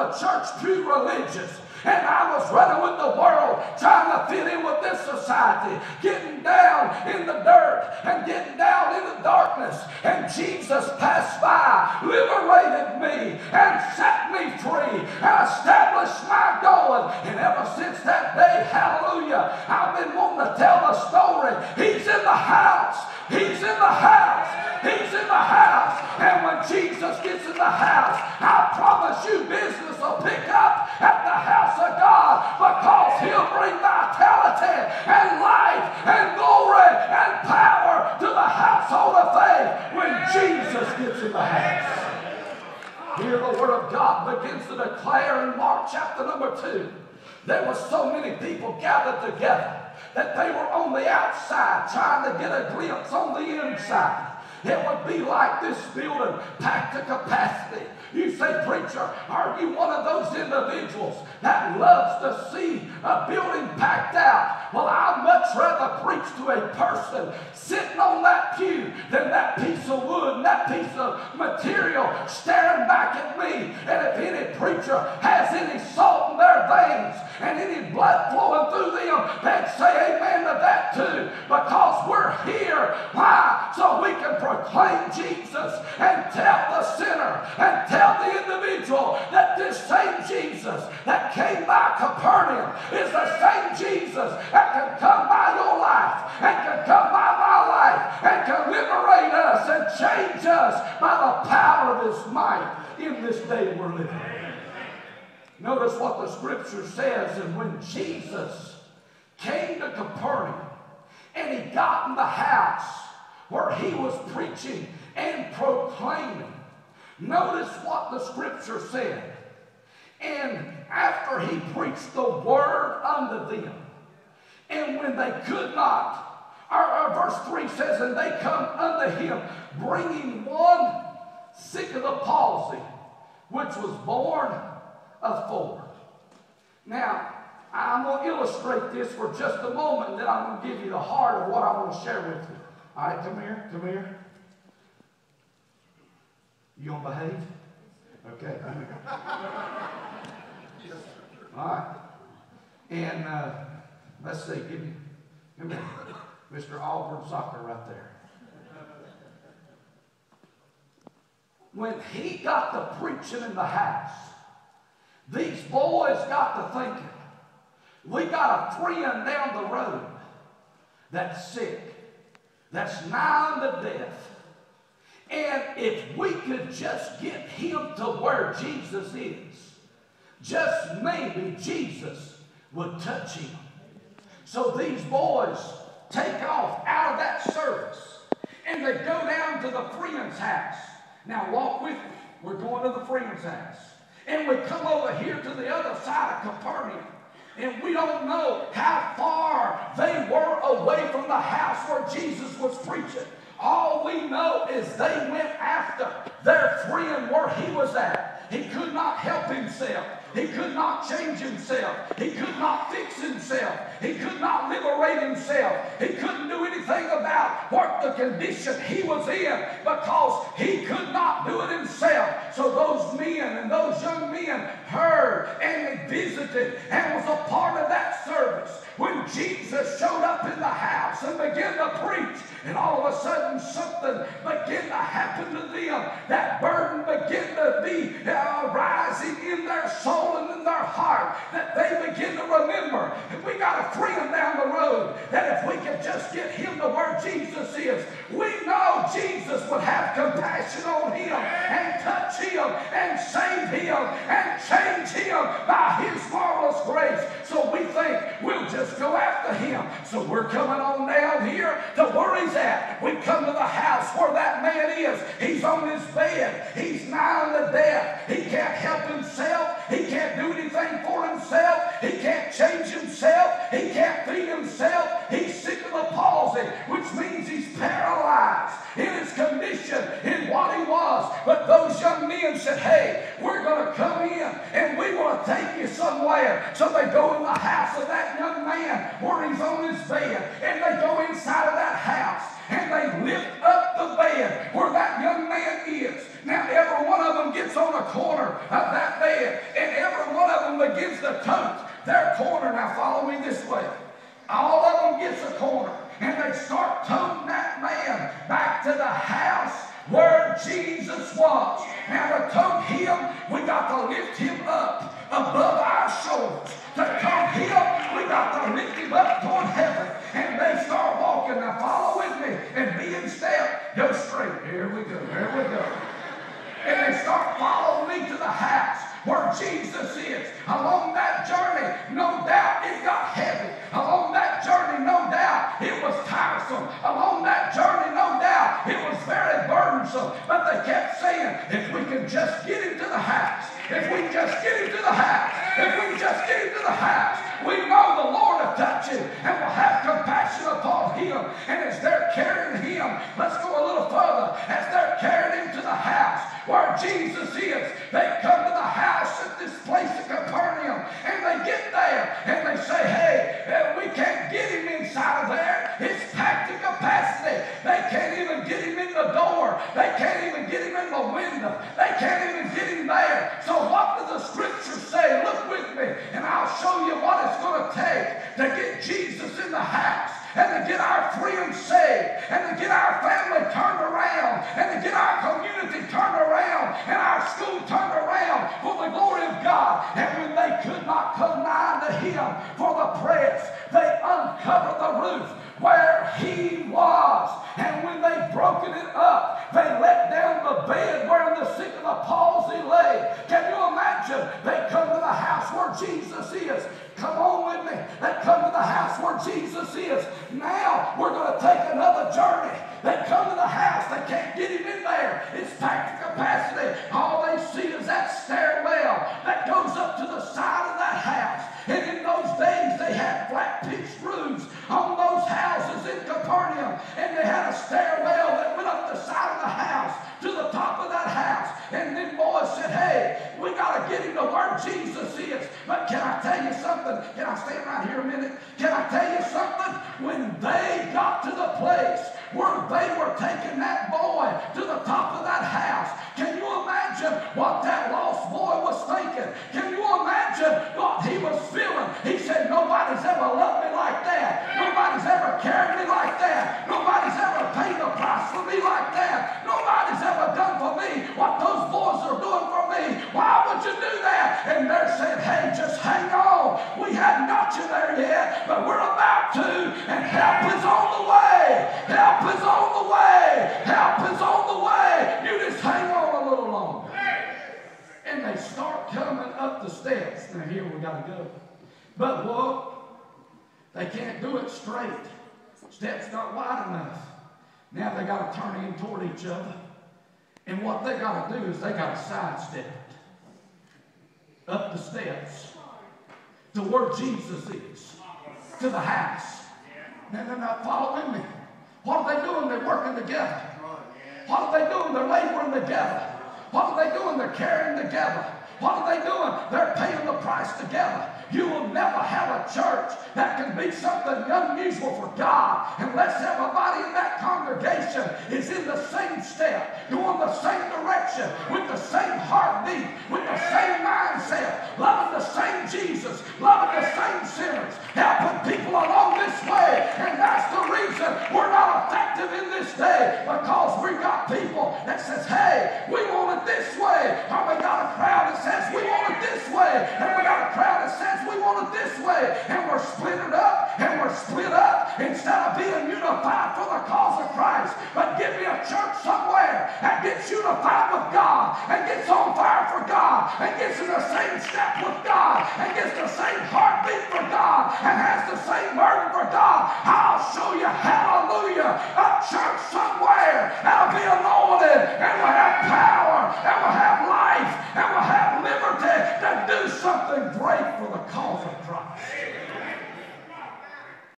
a church pew religious. And I was running with the world, trying to fit in with this society, getting down in the dirt and getting down in the darkness. And Jesus passed by, liberated me, and set me free, and established my going. And ever since that day, hallelujah, I've been wanting to tell the story. He's in the house. He's in the house. He's in the house. And when Jesus gets in the house, I promise you business will pick up at the house of God, because he'll bring vitality and life and glory and power to the household of faith when Jesus gets in the house. Here the word of God begins to declare in Mark chapter number 2. There were so many people gathered together that they were on the outside trying to get a glimpse on the inside. It would be like this building packed to capacity. You say, preacher, are you one of those individuals that loves to see a building packed out? Well, I'd much rather preach to a person sitting on that pew than that piece of wood and that piece of material staring back at me. And if any preacher has any salt in their veins and any blood flowing through them, they'd say amen to that too, because we're here. Why? So we can proclaim Jesus and tell the sinner and tell the individual that this same Jesus that came by Capernaum is the same Jesus that can come by your life and can come by my life and can liberate us and change us by the power of his might in this day we're living. Notice what the scripture says. And when Jesus came to Capernaum and he got in the house where he was preaching and proclaiming, notice what the scripture said. And after he preached the word unto them, and when they could not, verse 3 says, and they come unto him, bringing one sick of the palsy, which was born of 4. Now, I'm going to illustrate this for just a moment, then I'm going to give you the heart of what I want to share with you. All right, come here, come here. You going to behave? Okay, come here. All right. And let's see, come here. Mr. Auburn soccer right there. When he got to preaching in the house, these boys got to thinking, we got a friend down the road that's sick, that's nigh unto death. And if we could just get him to where Jesus is, just maybe Jesus would touch him. So these boys take off out of that service and they go down to the friend's house. Now walk with me. We're going to the friend's house. And we come over here to the other side of Capernaum. And we don't know how far they were away from the house where Jesus was preaching. All we know is they went after their friend where he was at. He could not help himself. He could not change himself. He could not fix himself. He could not liberate himself. He couldn't do anything about what the condition he was in because he could not do it himself. So those men and those young men heard and they visited and was a part of that service. When Jesus showed up in the house and began to preach, and all of a sudden something began to happen to them. That burden began to be rising in their soul and in their heart, that they begin to remember. And we got a friend down the road that if we could just get him to where Jesus is, we know Jesus would have compassion on him and touch him and save him and change him by his marvelous grace. So we think we'll just go after him. So we're coming on down here to where he's at. We come to the house where that man is. He's on his bed. He's nigh unto death. He can't help himself. He can't do anything for himself. He can't change himself. He can't feed himself. He's sick of the palsy, which means he's paralyzed in his condition, in what he was. But those young men said, hey, we're going to come in and we want to take you somewhere. So they go in the house of that young man where he's on his bed, and they go inside of that house and they lift up the bed where that young man is. Now every one of them gets on a corner of that bed, and a corner. Now follow me this way. All of them gets a corner, and they start toting that man back to the house where Jesus was. Now to tote him, we got to lift him up above our shoulders. To tote him, we got to lift him up toward heaven. And they start walking. Now follow with me and be in step. Go straight. Here we go. Here we go. And they start following me to the house where Jesus is. Along that journey, no doubt it got heavy. Along that journey, no doubt it was tiresome. Along that journey, no doubt it was very burdensome. But they kept saying, if we can just get him to the house, if we just get him to the house, if we just get him to the house, we know the Lord will touch him and will have compassion upon him. And as they're carrying him, let's go a little further. As they're carrying him to the house where Jesus is, they come to the house at this place of Capernaum, and they get there and they say, hey, we can't get him inside of there. It's packed to capacity. They can't even get him in the door. They can't even get him in the window. They can't even get him there. So what does the scripture say? Look with me and I'll show you what it's going to take to get Jesus in the house, and to get our friends saved, and to get our family turned around, and to get our community turned around, and our school turned around for the glory of God. And when they could not come nigh to him for the press, they uncovered the roof where he was. And when they broken it up, they let down the bed where the sick of the palsy lay. Can you imagine? They come to the house where Jesus is. Come on with me. They come to the house where Jesus is. Now we're going to take another journey. They come to the house. They can't get him in there. It's packed to capacity. All they see is that stairwell that goes up to the side of that house. And in those days, they had flat pitched roofs on those houses in Capernaum. And they had a stairwell that went up the side of the house to the top of that house. And then boys said, hey, we got to get him to where Jesus is. But can I tell you something? Can I stand right here a minute? Can I tell you something? When they got to the place where they were taking that boy to the top of that house, can you imagine what that lost boy was thinking? Can you imagine what he was feeling? He said, nobody's ever loved me like that. Nobody's ever carried me like that. Nobody's ever paid the price for me like that. Nobody's ever done for me what those boys are doing for me. Why would you do that? And they're saying, hey, just hang on. We haven't got you there yet, but we're about to, and help is on the way. Help is on the way. Help is on the way. You just hang on a little longer. And they start coming up the steps. Now here we got to go. But look, they can't do it straight. Steps not wide enough. Now they got to turn in toward each other. And what they got to do is they got to sidestep it up the steps to where Jesus is, to the house. Now they're not following me. What are they doing? They're working together. What are they doing? They're laboring together. What are they doing? They're carrying together. What are they doing? They're paying the price together. You will never have a church that can be something unusual for God unless everybody in that congregation is in the same step, going the same direction, with the same heartbeat, with the same mindset, loving the same Jesus, loving the same sinners, helping people along this way. And that's the reason we're not effective in this day, because we got people that says, hey, we want it this way, or we got a crowd that says we want it this way, and we got a crowd that says we want it this way, and we're split up, and we're split up instead of being unified for the cause of Christ. But give me a church somewhere that gets unified with God, and gets on fire for God, and gets in the same step with God, and gets the same heartbeat for God, and has the same burden for God. I'll show you, hallelujah, a church somewhere that'll be anointed, and will have power, and will have life, and will have liberty to do something great